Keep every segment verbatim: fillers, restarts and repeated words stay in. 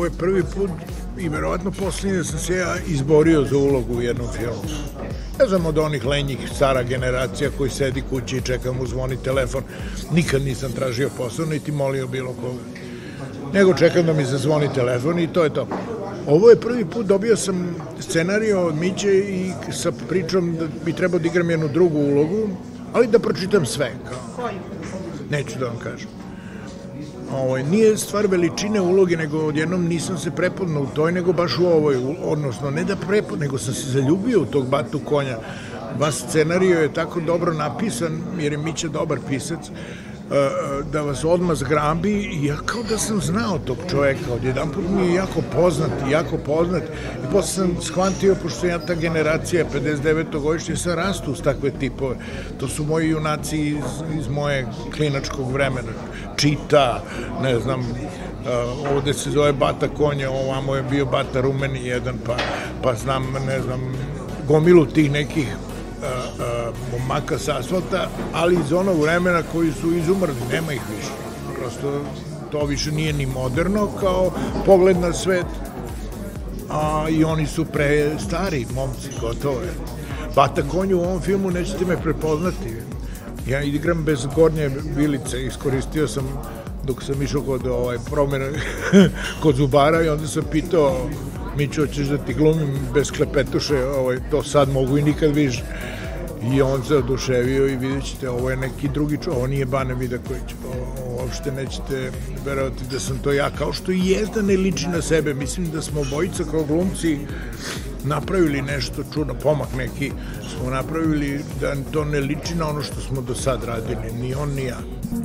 ovo je prvi put i verovatno posljednji da sam se ja izborio za ulogu u jednom filmu. Ja znam od onih lenjih stara generacija koji sedi kući i čeka mu zvoni telefon. Nikad nisam tražio posao, niti molio bilo koga. Nego čekam da mi zazvoni telefon i to je to. Ovo je prvi put, dobio sam scenariju od Miće i sa pričom da bi trebao da igram jednu drugu ulogu, ali da pročitam sve. Koju? Neću da vam kažem. Nije stvar veličine uloge, nego odjednom nisam se prepoznao u toj, nego baš u ovoj, odnosno ne da prepoznao, nego sam se zaljubio u tog Batu Konja. Vas scenario je tako dobro napisan, jer je Mića dobar pisac, da vas odmah zgrabi i ja kao da sam znao tog čoveka, odjedan put mi je jako poznat i jako poznat i posle sam shvatio, pošto sam ja ta generacija pedeset devetog godišnje, sam rastu uz takve tipove. To su moji junaci iz moje klinačkog vremena. Čita, ne znam, ovde se zove Bata Konja, ovamo je bio Bata Rumeni jedan, pa znam, ne znam, gomilu tih nekih momaka s asfalta, ali iz onog vremena koji su izumrli, nema ih više. Prosto to više nije ni moderno kao pogled na svet, a i oni su pre stari momci, gotovo je. Bata Konju u ovom filmu nećete me prepoznati. Ja igram bez gornje vilice, iskoristio sam dok sam išao kod promjena kod zubara i onda sam pitao Mićo, hoćeš da ti glumim bez klepetuše, to sad mogu i nikad više. I on se oduševio i vidjet ćete, ovo je neki drugi čovjek, ovo nije Bane Vidaković, uopšte nećete verovati da sam to ja, kao što i jezda ne liči na sebe. Mislim da smo obojica kao glumci napravili nešto čudno, pomak neki smo napravili da to ne liči na ono što smo do sad radili, ni on ni ja.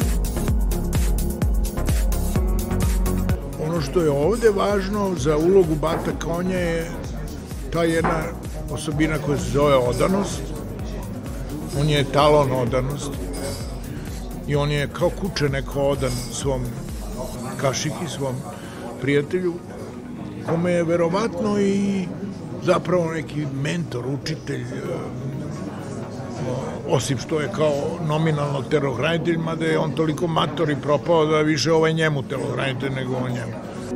Ono što je ovde važno za ulogu Bata Konja je ta jedna osobina koja se zove odanost. On je talon odanosti i on je kao kuće neko odan svom kašiki, svom prijatelju, kome je verovatno i zapravo neki mentor, učitelj, osim što je kao nominalno telohranitelj, mada je on toliko mator i propao da više ovaj njemu telohranitelj nego on njemu.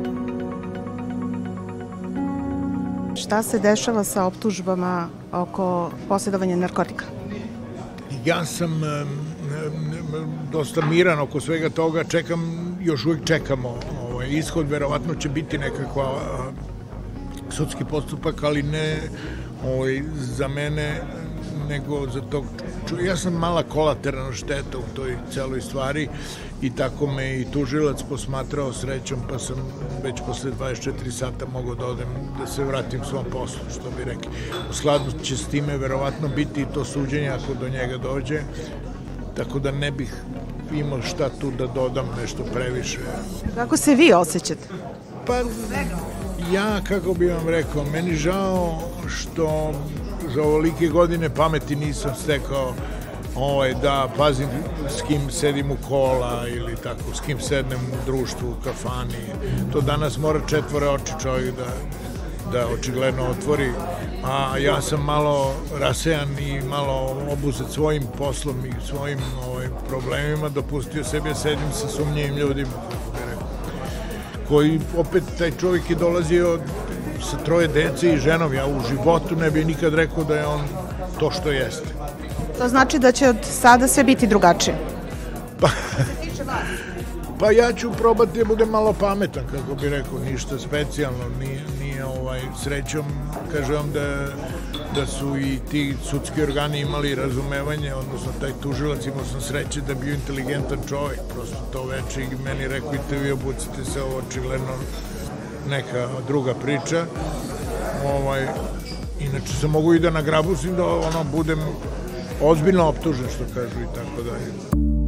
Šta se dešava sa optužbama oko posjedovanja narkotika? Ja sam dosta miran oko svega toga, čekam, još uvijek čekamo ishod, verovatno će biti nekakva sudski postupak, ali ne za mene, nego za tog čovjeka. Ja sam mala kolateralna šteta u toj celoj stvari i tako me i tužilac posmatrao srećom, pa sam već posle dvadeset četiri sata mogao da odem, da se vratim svom poslu, što bi rekli. U skladu će s time verovatno biti i to suđenje ako do njega dođe, tako da ne bih imao šta tu da dodam nešto previše. Kako se vi osjećate? Pa ja, kako bi vam rekao, meni žao što za ovolike godine pameti nisam stekao da pazim s kim sedim u kola ili tako, s kim sednem u društvu, u kafani. To danas mora četvore oči čovjek da očigledno otvori, a ja sam malo rasejan i malo obuzet svojim poslom i svojim problemima, dopustio sebi sedim sa sumnjivim ljudima, koji opet taj čovjek je dolazio sa troje dece i ženom. Ja u životu ne bih nikad rekao da je on to što jeste. To znači da će od sada sve biti drugačije? Pa ja ću probati da budem malo pametan, kako bih rekao, ništa specijalno, nije srećom, kažem vam da su i ti sudski organi imali razumevanje, odnosno taj tužilac, imao sam sreće da bio inteligentan čovjek, prosto to veče i meni rekao, i te vi obucite se, ovo očigledno neka druga priča. Inače sam mogu i da nagrabusim da budem ozbiljno optužen, što kažu, i tako dalje.